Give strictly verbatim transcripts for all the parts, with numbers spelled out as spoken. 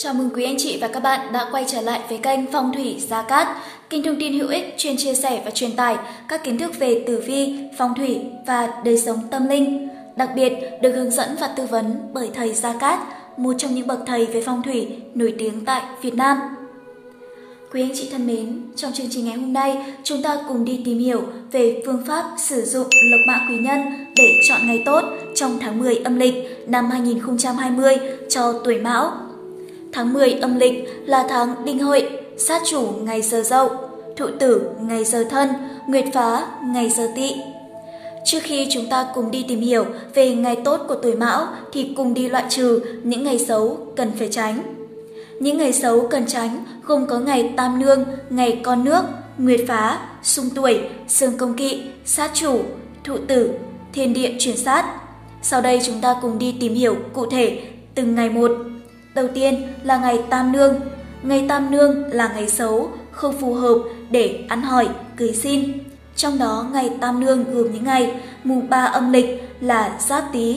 Chào mừng quý anh chị và các bạn đã quay trở lại với kênh Phong thủy Gia Cát, kênh thông tin hữu ích chuyên chia sẻ và truyền tải các kiến thức về tử vi, phong thủy và đời sống tâm linh. Đặc biệt được hướng dẫn và tư vấn bởi thầy Gia Cát, một trong những bậc thầy về phong thủy nổi tiếng tại Việt Nam. Quý anh chị thân mến, trong chương trình ngày hôm nay, chúng ta cùng đi tìm hiểu về phương pháp sử dụng lộc mã quý nhân để chọn ngày tốt trong tháng mười âm lịch năm hai nghìn không trăm hai mươi cho tuổi Mão. Tháng mười âm lịch là tháng đinh hợi, sát chủ ngày giờ Dậu, thụ tử ngày giờ Thân, nguyệt phá ngày giờ Tỵ. Trước khi chúng ta cùng đi tìm hiểu về ngày tốt của tuổi Mão thì cùng đi loại trừ những ngày xấu cần phải tránh. Những ngày xấu cần tránh gồm có ngày Tam Nương, ngày Con Nước, nguyệt phá, xung tuổi, xương công kỵ, sát chủ, thụ tử, thiên địa chuyển sát. Sau đây chúng ta cùng đi tìm hiểu cụ thể từng ngày một. Đầu tiên là ngày Tam Nương. Ngày Tam Nương là ngày xấu, không phù hợp để ăn hỏi, cưới xin. Trong đó ngày Tam Nương gồm những ngày mùng ba âm lịch là Giáp Tý,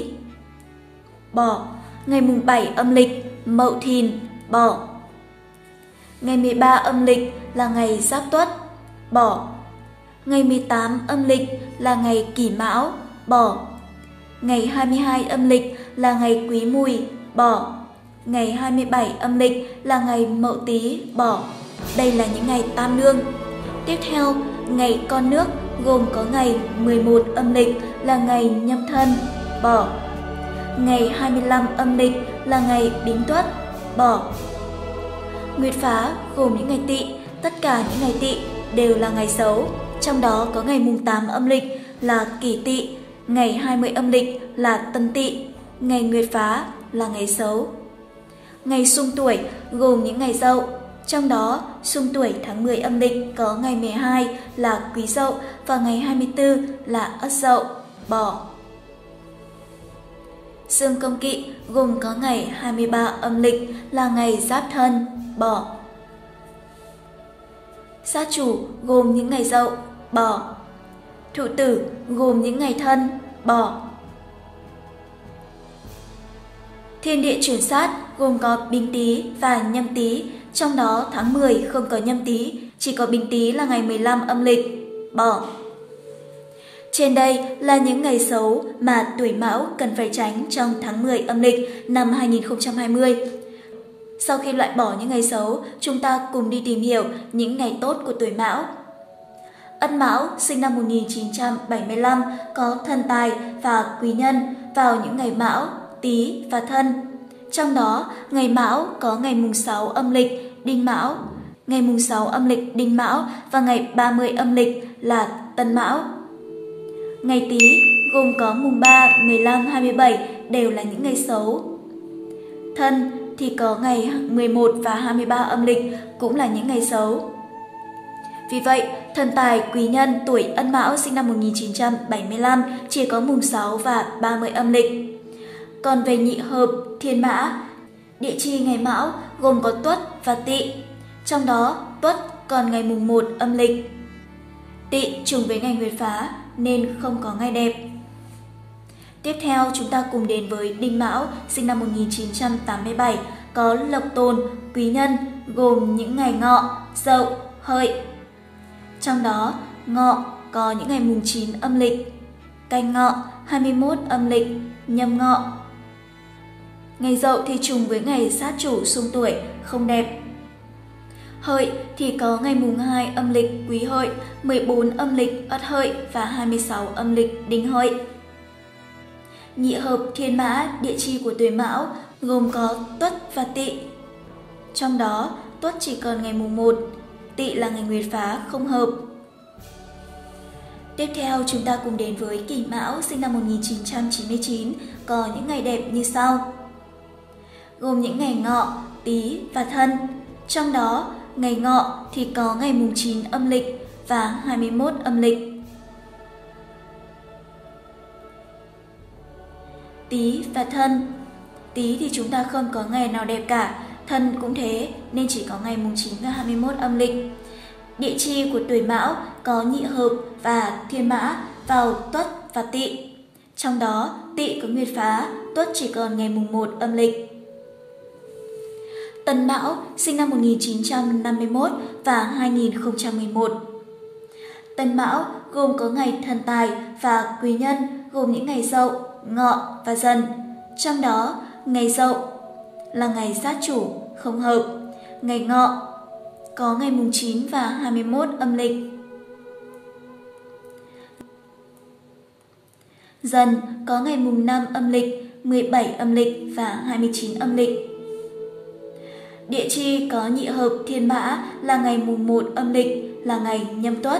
Bỏ, ngày mùng bảy âm lịch Mậu Thìn, Bỏ. Ngày mười ba âm lịch là ngày Giáp Tuất, Bỏ. Ngày mười tám âm lịch là ngày Kỷ Mão, Bỏ. Ngày hai mươi hai âm lịch là ngày Quý Mùi, Bỏ. Ngày hai mươi bảy âm lịch là ngày Mậu Tý, Bỏ. Đây là những ngày Tam Nương. Tiếp theo, ngày Con Nước gồm có ngày mười một âm lịch là ngày Nhâm Thân, Bỏ. Ngày hai mươi lăm âm lịch là ngày Bính Tuất, Bỏ. Nguyệt phá gồm những ngày Tỵ, tất cả những ngày Tỵ đều là ngày xấu. Trong đó có ngày mùng tám âm lịch là Kỷ Tỵ, ngày hai mươi âm lịch là Tân Tỵ, ngày Nguyệt phá là ngày xấu. Ngày xung tuổi gồm những ngày Dậu, trong đó xung tuổi tháng mười âm lịch có ngày mười hai là Quý Dậu và ngày hai mươi tư là Ất Dậu, Bỏ. Xương công kỵ gồm có ngày hai mươi ba âm lịch là ngày Giáp Thân, Bỏ. Sát chủ gồm những ngày Dậu, Bỏ. Thụ tử gồm những ngày Thân, Bỏ. Thiên địa chuyển sát gồm có Bính Tý và Nhâm Tý, trong đó tháng mười không có Nhâm Tý, chỉ có Bính Tý là ngày mười lăm âm lịch, Bỏ. Trên đây là những ngày xấu mà tuổi Mão cần phải tránh trong tháng mười âm lịch năm hai nghìn không trăm hai mươi. Sau khi loại bỏ những ngày xấu, chúng ta cùng đi tìm hiểu những ngày tốt của tuổi Mão. Ất Mão sinh năm một nghìn chín trăm bảy mươi lăm có thần tài và quý nhân vào những ngày Mão, Tý và Thân. Trong đó, ngày Mão có ngày mùng sáu âm lịch Đinh Mão, ngày mùng sáu âm lịch Đinh Mão và ngày ba mươi âm lịch là Tân Mão. Ngày Tý gồm có mùng ba, mười lăm, hai mươi bảy đều là những ngày xấu. Thân thì có ngày mười một và hai mươi ba âm lịch cũng là những ngày xấu. Vì vậy, thần tài quý nhân tuổi Ất Mão sinh năm một nghìn chín trăm bảy mươi lăm chỉ có mùng sáu và ba mươi âm lịch. Còn về nhị hợp thiên mã, địa chi ngày Mão gồm có Tuất và Tỵ, trong đó Tuất còn ngày mùng một âm lịch. Tỵ trùng với ngày Nguyệt phá nên không có ngày đẹp. Tiếp theo chúng ta cùng đến với Đinh Mão sinh năm một nghìn chín trăm tám mươi bảy có lộc tồn, quý nhân gồm những ngày Ngọ, Dậu, Hợi. Trong đó Ngọ có những ngày mùng chín âm lịch, Canh Ngọ, hai mươi mốt âm lịch, Nhâm Ngọ. Ngày Dậu thì trùng với ngày sát chủ xung tuổi, không đẹp. Hợi thì có ngày mùng hai âm lịch Quý Hợi, mười bốn âm lịch Ất Hợi và hai mươi sáu âm lịch Đinh Hợi. Nhị hợp thiên mã, địa chi của tuổi Mão gồm có Tuất và Tỵ. Trong đó Tuất chỉ còn ngày mùng một, Tỵ là ngày Nguyệt phá không hợp. Tiếp theo chúng ta cùng đến với Kỷ Mão sinh năm một nghìn chín trăm chín mươi chín có những ngày đẹp như sau. Gồm những ngày Ngọ, Tý và Thân. Trong đó ngày Ngọ thì có ngày mùng chín âm lịch và hai mươi mốt âm lịch. Tý và Thân. Tý thì chúng ta không có ngày nào đẹp cả, Thân cũng thế nên chỉ có ngày mùng chín và hai mươi mốt âm lịch. Địa chi của tuổi Mão có nhị hợp và thiên mã vào Tuất và Tỵ. Trong đó Tỵ có Nguyệt phá, Tuất chỉ còn ngày mùng một âm lịch. Tân Mão sinh năm một nghìn chín trăm năm mươi mốt và hai nghìn không trăm mười một. Tân Mão gồm có ngày Thần Tài và Quý Nhân gồm những ngày Dậu, Ngọ và Dần. Trong đó, ngày Dậu là ngày sát chủ, không hợp. Ngày Ngọ có ngày mùng chín và hai mươi mốt âm lịch. Dần có ngày mùng năm âm lịch, mười bảy âm lịch và hai mươi chín âm lịch. Địa chi có nhị hợp Thiên Mã là ngày mùng một âm lịch, là ngày Nhâm Tuất.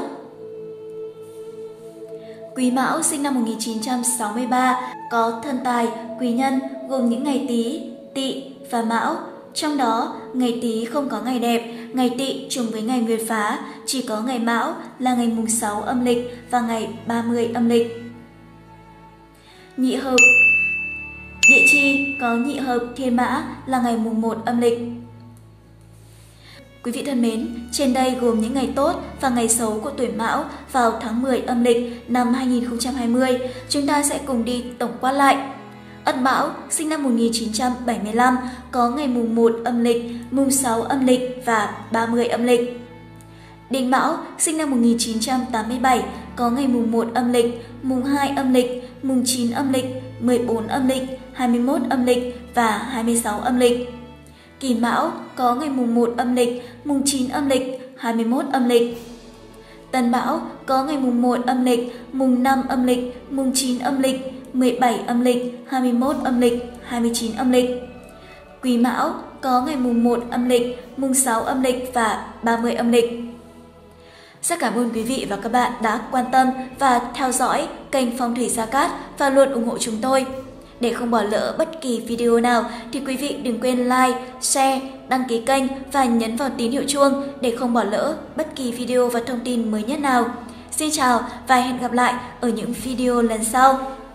Quý Mão sinh năm một nghìn chín trăm sáu mươi ba có Thân Tài, Quý Nhân gồm những ngày Tý, Tỵ và Mão. Trong đó, ngày Tý không có ngày đẹp, ngày Tỵ trùng với ngày Nguyệt Phá, chỉ có ngày Mão là ngày mùng sáu âm lịch và ngày ba mươi âm lịch. Nhị hợp Địa chi có nhị hợp Thiên Mã là ngày mùng một âm lịch. Quý vị thân mến, trên đây gồm những ngày tốt và ngày xấu của tuổi Mão vào tháng mười âm lịch năm hai nghìn không trăm hai mươi. Chúng ta sẽ cùng đi tổng quát lại. Ất Mão sinh năm một nghìn chín trăm bảy mươi lăm có ngày mùng một âm lịch, mùng sáu âm lịch và ba mươi âm lịch. Đinh Mão sinh năm một nghìn chín trăm tám mươi bảy có ngày mùng một âm lịch, mùng hai âm lịch, mùng chín âm lịch, mười bốn âm lịch, hai mươi mốt âm lịch và hai mươi sáu âm lịch. Kỷ Mão có ngày mùng một âm lịch, mùng chín âm lịch, hai mươi mốt âm lịch. Tân Mão có ngày mùng một âm lịch, mùng năm âm lịch, mùng chín âm lịch, mười bảy âm lịch, hai mươi mốt âm lịch, hai mươi chín âm lịch. Quý Mão có ngày mùng một âm lịch, mùng sáu âm lịch và ba mươi âm lịch. Rất cảm ơn quý vị và các bạn đã quan tâm và theo dõi kênh Phong thủy Gia Cát và luôn ủng hộ chúng tôi. Để không bỏ lỡ bất kỳ video nào thì quý vị đừng quên like, share, đăng ký kênh và nhấn vào tín hiệu chuông để không bỏ lỡ bất kỳ video và thông tin mới nhất nào. Xin chào và hẹn gặp lại ở những video lần sau.